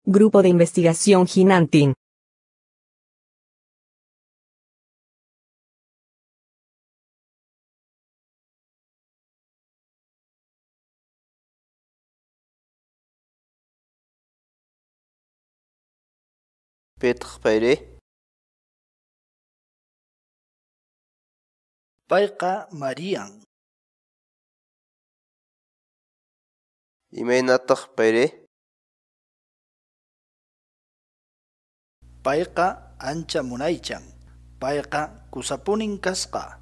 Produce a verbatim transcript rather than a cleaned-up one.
Grupo de Investigación Hinantin. Pitaq payri? Payqa Marian. Imaynataq payri? Payqa ancha munaychan. Payqa kusapunin kasqa.